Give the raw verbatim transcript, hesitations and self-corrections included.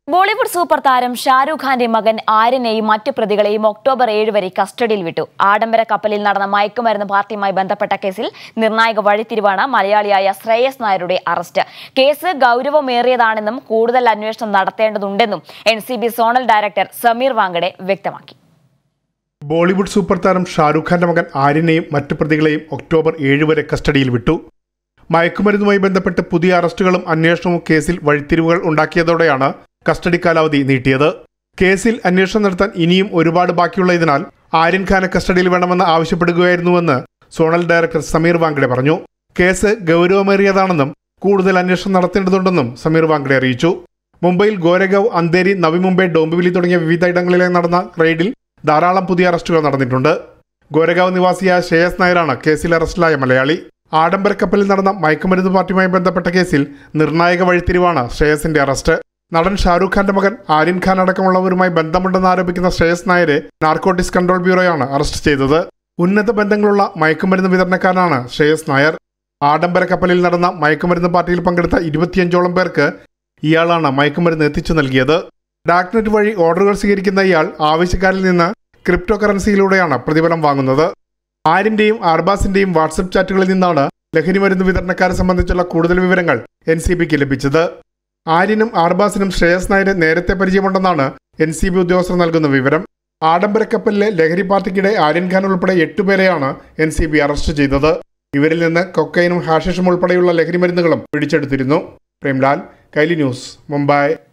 Bollywood super താരം ഷാരൂഖ് ഖാന്റെ മകൻ ആര്യനെയും മറ്റു പ്രതികളെയും ഒക്ടോബർ ഏഴ് വരെ കസ്റ്റഡിയിൽ വിട്ടു. ആഡംബര കപ്പലിൽ നടന്ന മയക്കുമരുന്ന് പാർട്ടിയുമായി ബന്ധപ്പെട്ട കേസിൽ നിർണായക വഴിത്തിരിവാണ് മലയാളിയായ ശ്രേയസ് നായരുടെ അറസ്റ്റ്. കേസ് ഗൗരവമേറിയതാണെന്നും കൂടുതൽ അന്വേഷണം നടത്തേണ്ടതുണ്ടെന്നും N C B zonal director Sameer Wankhede വ്യക്തമാക്കി. ബോളിവുഡ് സൂപ്പർ താരം ഷാരൂഖ് ഖാന്റെ മകൻ ആര്യനെയും മറ്റു പ്രതികളെയും ഒക്ടോബർ ഏഴ് വരെ കസ്റ്റഡിയിൽ വിട്ടു. മയക്കുമരുന്നുമായി ബന്ധപ്പെട്ട് പുതിയ അറസ്റ്റുകളും അന്വേഷണവും കേസിൽ വഴിത്തിരിവുകൾ ഉണ്ടാക്കിയതോടെയാണ് കസ്റ്റഡി കാലാവധി നീട്ടിയത്. കേസിൽ അന്വേഷണം നടത്താൻ ഇനിയും ഒരുപാട് ബാക്കിയുള്ളതിനാൽ ആര്യൻ ഖാനെ കസ്റ്റഡിയിൽ വേണമെന്ന് ആവശ്യപ്പെടുകയായിരുന്നുവെന്ന് സോണൽ ഡയറക്ടർ സമീർ വാങ്കഡെ പറഞ്ഞു. കേസ് ഗൗരവമേറിയതാണെന്നും കൂടുതൽ അന്വേഷണം നടത്തേണ്ടതുണ്ടെന്നും സമീർ വാങ്കഡെ അറിയിച്ചു. മുംബൈയിൽ ഗോരഗാവ്, അന്തേരി, നവി മുംബൈ, ഡോംബിവിലി തുടങ്ങിയ വിവിധ ഇടങ്ങളിലെ നടന്ന റെയ്ഡിൽ ധാരാളം പുതിയ അറസ്റ്റുകൾ നടന്നിട്ടുണ്ട്. ഗോരഗാവ് നിവാസിയായ ശ്രേയസ് നായരാണ് കേസിൽ അറസ്റ്റിലായ മലയാളി. ആഡംബര കപ്പലിൽ നടന്ന മയക്കുമരുന്ന് പാർട്ടിയുമായി ബന്ധപ്പെട്ട കേസിൽ നിർണായക വഴിത്തിരിവാണ് ശ്രേയസിന്റെ അറസ്റ്റ്. നടൻ ഷാരൂഖ് ഖാന്റെ മകൻ ആര്യൻ ഖാൻ അടക്കമുള്ളവരുമായി ബന്ധമുണ്ടെന്ന് ആരോപിക്കുന്ന ശ്രേയസ് നായരെ നാർക്കോട്ടിക്സ് കൺട്രോൾ ബ്യൂറോയാണ് അറസ്റ്റ് ചെയ്തത്. ഉന്നത ബന്ധങ്ങളുള്ള മയക്കുമരുന്ന് വിതരണക്കാരനാണ് ശ്രേയസ് നായർ. ആഡംബര കപ്പലിൽ നടന്ന മയക്കുമരുന്ന് പാർട്ടിയിൽ പങ്കെടുത്ത ഇരുപത്തിയഞ്ചോളം പേർക്ക് ഇയാളാണ് മയക്കുമരുന്ന് എത്തിച്ചു നൽകിയത്. ഡാക്നെറ്റ് വഴി ഓർഡറുകൾ സ്വീകരിക്കുന്ന ഇയാൾ ആവശ്യക്കാരിൽ നിന്ന് ക്രിപ്റ്റോ കറൻസിയിലൂടെയാണ് പ്രതിഫലം വാങ്ങുന്നത്. ആര്യന്റെയും അർബാസിന്റെയും വാട്സപ്പ് ചാറ്റുകളിൽ നിന്നാണ് ലഹരിമരുന്ന് വിതരണക്കാരെ സംബന്ധിച്ചുള്ള കൂടുതൽ വിവരങ്ങൾ എൻ സി ബിക്ക് ലഭിച്ചത്. ആര്യനും അർബാസിനും ശ്രേയസ് നായരെ നേരത്തെ പരിചയമുണ്ടെന്നാണ് എൻ സി ബി ഉദ്യോഗസ്ഥർ നൽകുന്ന വിവരം. ആഡംബര കപ്പലിലെ ലഹരി പാർട്ടിക്കിടെ ആര്യൻ ഖാൻ ഉൾപ്പെടെ എട്ടുപേരെയാണ് എൻ സി ബി അറസ്റ്റ് ചെയ്തത്. ഇവരിൽ നിന്ന് കൊക്കൈനും ഹാഷിഷും ഉൾപ്പെടെയുള്ള ലഹരിമരുന്നുകളും പിടിച്ചെടുത്തിരുന്നു. പ്രേംലാൽ, കൈലി ന്യൂസ്, മുംബൈ.